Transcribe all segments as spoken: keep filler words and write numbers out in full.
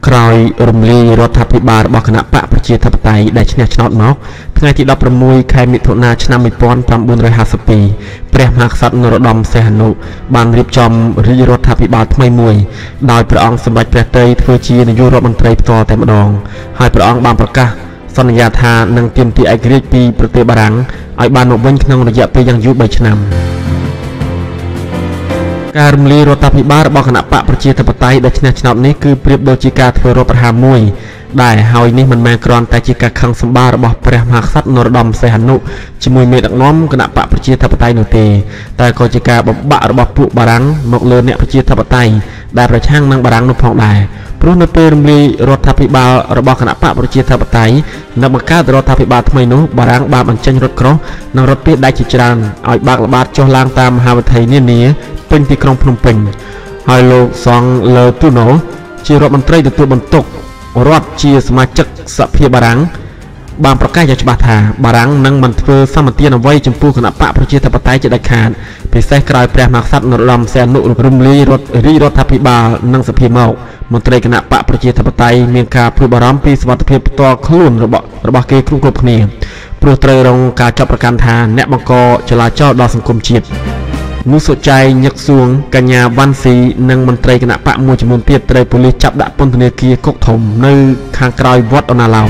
ក្រោយរំលាយរដ្ឋាភិបាលរបស់គណៈបកប្រជាធិបតេយ្យដែលឈ្នះឆ្នោតមកថ្ងៃទីដប់ប្រាំមួយ ខែមិថុនាឆ្នាំmột nghìn chín trămห้าสิบสองព្រះមហាក្សត្រនរោត្តមសីហនុបានរៀបចំរាជរដ្ឋាភិបាលថ្មីមួយដោយព្រះអង្គសម្ដេចព្រះតីធ្វើជានាយករដ្ឋមន្ត្រីផ្ទាល់តែម្ដងហើយព្រះអង្គបានប្រកាសសន្យាថានឹងទាមទារឯករាជ្យពីប្រទេសបារាំងឲ្យបានមកវិញក្នុងរយៈពេលយ៉ាងយូរបីឆ្នាំការរំលាយរដ្ឋាភិបាលរបស់គណៈបកប្រជាធិបតេយ្យដែលឈ្នះឆ្នោតនេះគឺប្រៀបដូចជាការធ្វើរដ្ឋប្រហារមួយដែលហើយនេះមិនមែនគ្រាន់តែជាការខឹងសម្បាររបស់ព្រះមហាក្សត្រនរោត្តមសីហនុជាមួយមេដឹកនាំគណៈបកប្រជាធិបតេយ្យនោះទេតែក៏ជាការបំបាក់របស់ពួកបារាំងមកលើអ្នកប្រជាធិបតេយ្យដែលប្រឆាំងនឹងបារាំងនោះផងដែរព្រោះនៅពេលរំលាយរដ្ឋាភិបាលរបស់គណៈបកប្រជាធិបតេយ្យនៅបង្កើតរដ្ឋាភិបាលថ្មីនោះបារាំងបានបញ្ចេញរថក្រោះនិងរថពាសដែកជាច្រើនឲ្យបើកល្បាតចុះឡើងតាមមហាវិថីនានាពេញទីក្រុងភ្នំពេញហើយលោកសង់លើទូណូជារដ្ឋមន្ត្រីទទួលបន្ទុករដ្ឋជាសមាជិកសភាបារាំងបានប្រកាសយ៉ាងច្បាស់ថាបារាំងនឹងមិនធ្វើសម្បទានអ្វីចំពោះគណៈបកប្រជាធិបតេយ្យជាដាច់ខាតពិសេសក្រោយព្រះមហាក្សត្រនរោត្តមសីហនុរំលាយរដ្ឋរាជរដ្ឋាភិបាលនិងសភាមកមន្ត្រីគណៈបកប្រជាធិបតេយ្យមានការព្រួយបារម្ភពីសុវត្ថិភាពផ្ទាល់ខ្លួនរបស់របស់គេគ្រប់គ្រប់គ្នាព្រោះត្រូវរងការចាប់ប្រកាន់ថាអ្នកបង្កចលាចលដល់សង្គមជាតិនោះសុចៃញឹកសួងកញ្ញាវ៉ាន់ស៊ីនិងមន្ត្រីគណៈបកមួយចំនួនទៀតត្រូវប៉ូលីសចាប់ដាក់ពន្ធនាគារគុកធំនៅខាងក្រោយវត្តអូណាឡោម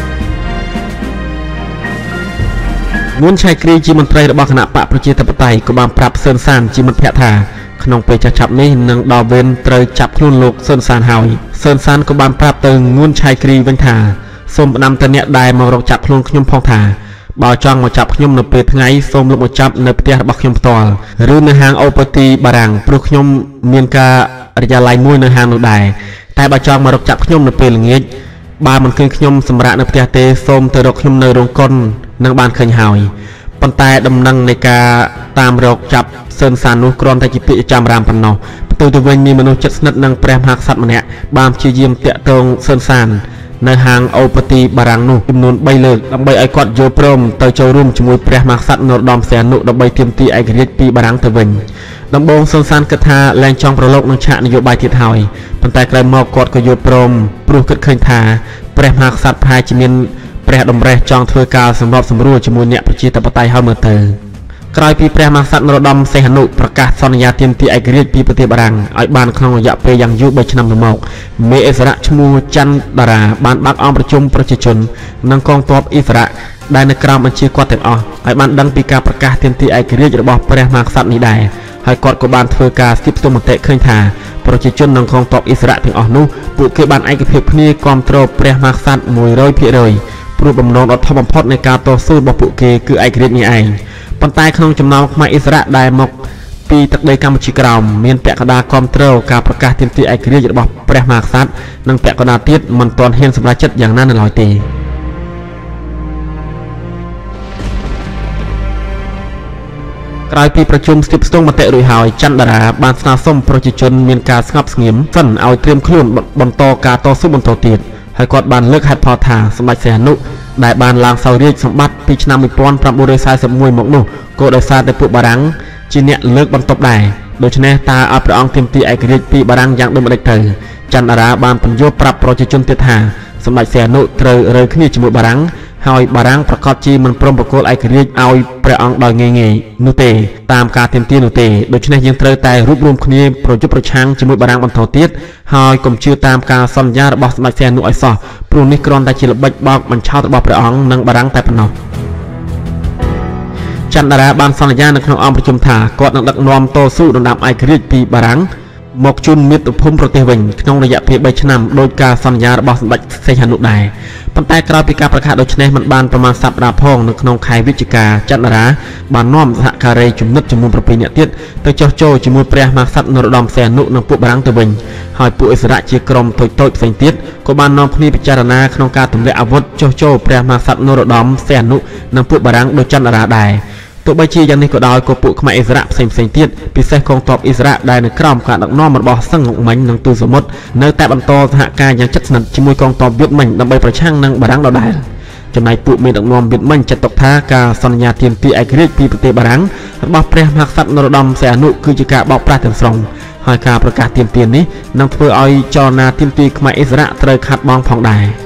ងួនឆៃគ្រីជាមន្ត្រីរបស់គណៈបកប្រជាធិបតេយ្យក៏បានប្រាប់សឿនសានជាមិត្តភក្តិថាក្នុងពេលចាស់ចាប់នេះនឹងដល់វេនត្រូវចាប់ខ្លួនលោកសឿនសានហើយសឿនសានក៏បានប្រាប់ទៅងួនឆៃគ្រីវិញថាសូមផ្ដាំទៅអ្នកដែលមករកចាប់ខ្លួនខ្ញុំផងថាបើចង់មកចាប់ខ្ញុំនៅពេលថ្ងៃសូមលោកមកចាប់នៅផ្ទះរបស់ខ្ញុំផ្ទាល់ឬនៅហាងអូប៉ូទីបារាំងព្រោះខ្ញុំមានការរយៈឡៃមួយនៅហាងនោះដែរតែបើចង់មករកចាប់ខ្ញុំនៅពេលល្ងាចបើមិនឃើញខ្ញុំសម្រាប់នៅផ្ទះទេសូមទៅរកខ្ញុំនៅរោងកុននឹងបានឃើញហើយប៉ុន្តែដំណឹងនៃការតាមរកចាប់សឿនសាននោះគ្រាន់តែជាពាក្យចាំរាមប៉ុណ្ណោះផ្ទុយទៅវិញមានមនុស្សជិតស្និទ្ធនឹងព្រះមហាក្សត្រម្នាក់បានព្យាយាមតាក់ទងសឿនសាននៅហាងអូប៉ូទីបារាំងនោះចំនួនបីលើកដើម្បីឲ្យគាត់យល់ព្រមទៅចូលរួមជាមួយព្រះមហាក្សត្រនរោត្តមសីហនុដើម្បីទាមទារឯករាជ្យពីបារាំងទៅវិញដំបូងសឿនសានគិតថាលែងចង់ប្រឡូកនឹងឆាកនយោបាយទៀតហើយប៉ុន្តែក្រោយមកគាត់ក៏យល់ព្រមព្រោះគិតឃើញថាព្រះមហាក្សត្រប្រហែលជាមានព្រះតម្រេះចង់ធ្វើការសម្របសម្រួលជាមួយអ្នកប្រជាធិបតេយ្យហើយមើលទៅក្រោយពីព្រះមហាក្សត្រនរោត្តមសីហនុប្រកាសសន្យាទាមទារឯករាជ្យពីប្រទេសបារាំងឲ្យបានក្នុងរយៈពេលយ៉ាងយូរបីឆ្នាំទៅមកមេឥស្សរៈឈ្មោះច័ន្ទតារាបានបើកអង្គប្រជុំប្រជាជននិងកងទ័ពឥស្សរៈដែលនៅក្រោមបញ្ជាគាត់ទាំងអស់ឲ្យបានដឹងពីការប្រកាសទាមទារឯករាជ្យរបស់ព្រះមហាក្សត្រនេះដែរហើយគាត់ក៏បានធ្វើការស្ទាបស្ទង់មតិឃើញថាប្រជាជននិងកងទ័ពឥស្សរៈទាំងអស់នោះពួកគេបានឯកភាពគ្នាគាំទ្រព្រះមហាក្សត្រមួយរយភាគរយព្រោះបំណងដ៏ធំបំផុតនៃការតស៊ូរបស់ពួកគេគឺឯករាជ្យនេះឯងប៉ុន្តែក្នុងចំណោមខ្មែរឥស្សរៈដែលមកពីទឹកដីកម្ពុជាក្រោមមានពាក់កណ្ដាលគាំទ្រការប្រកាសទាមទារឯករាជ្យរបស់ព្រះមហាក្សត្រនិងពាក់កណ្ដាលទៀតមិនទាន់ហ៊ានសម្រេចចិត្តយ៉ាងណានៅឡើយទេក្រោយពីប្រជុំស្ទាបស្ទង់មតិរួចហើយច័ន្ទតារាបានស្នើសុំប្រជាជនមានការស្ងប់ស្ងៀមសិនឲ្យត្រៀមខ្លួនបន្តការតស៊ូបន្តទៀតហើយគាត់បានលើកហេតុផលថាសម្ដេចសីហនុដែលបានឡើងសោយរាជសម្បត្តិពីឆ្នាំmột nghìn chín trăm bốn mươi mốtមកនោះក៏ដោយសារតែពួកបារាំងជាអ្នកលើកបន្ទប់ដែរដូច្នេះតើឲ្យព្រះអង្គទាមទារឯករាជ្យពីបារាំងយ៉ាងដូចម្តេចទៅច័ន្ទតារាបានបញ្យល់ប្រាប់ប្រជាជនទៀតថាសម្ដេចសីហនុត្រូវរើគ្នាជាមួយបារាំងហើយបារាំងប្រកាសជាមិនព្រមប្រគល់ឯករាជ្យឲ្យព្រះអង្គដោយងាយងាយនោះទេតាមការទាមទារនោះទេដូច្នេះយើងត្រូវតែរួបរวมគ្នាប្រយុទ្ធប្រឆាំងជាមួយបារាំងបន្តទៀតហើយកុំជឿតាមការសន្យារបស់សម្ដេចសីហនុឲ្យសោះព្រោះនេះគ្រាន់តែជាល្បិចបោកបញ្ឆោតរបស់ព្រះអង្គនិងបារាំងតែប៉ុណ្ណោះច័ន្ទតារាបានសន្យានៅក្នុងអង្គប្រជុំថាគាត់នឹងដឹកនាំតស៊ូដណ្ដើមឯករាជ្យពីបារាំងមកជូនមាតុភូមិប្រទេសវិញក្នុងរយៈពេលបីឆ្នាំដោយការសន្យារបស់សម្ដេចសីហនុដែរប៉ុន្តែក្រោយពីការប្រកាសដូច្នេះមិនបានប្រមាណសប្តាហ៍ផងនៅក្នុងខែវិច្ឆិកាច័ន្ទតារាបាននាំសហការីជំនិតចំនួនប្រាំពីរនាក់ទៀតទៅចោះចូលជាមួយព្រះមហាក្សត្រនរោត្តមសីហនុនិងពួកបារាំងទៅវិញហើយពួកឥស្សរៈជាក្រុមតូចតូចផ្សេងទៀតក៏បាននាំគ្នាពិចារណាក្នុងការទម្លាក់អាវុធចោះចូលព្រះមហាក្សត្រនរោត្តមសីហនុនិងពួកបារាំងដោយច័ន្ទតារាដែរទោះបីជាយ៉ាងនេះក៏ដោយក៏ពួកខ្មែរឥស្សរៈផ្សេងផ្សេងទៀតពិសេសកងទ័ពឥស្សរៈដែលនៅក្រោមការដឹកនាំរបស់សឹងងុកម៉ាញ់និងទូសមុទ្រនៅតែបន្តសហការយ៉ាងជិតស្និទ្ធជាមួយកងទ័ពវៀតមិញដើម្បីប្រឆាំងនឹងបារាំងដដែលចំណែកពួកមេដឹកនាំវៀតមិញចាត់ទុកថាការសន្យាទាមទារឯករាជ្យពីប្រទេសបារាំងរបស់ព្រះមហាក្សត្រនរោត្តមសីហនុគឺជាការបោកប្រាស់ទាំងស្រុងហើយការប្រកាសទាមទារនេះនឹងធ្វើឲ្យចលនាទាមទារខ្មែរឥស្សរៈត្រូវខាត់បងផងដែរ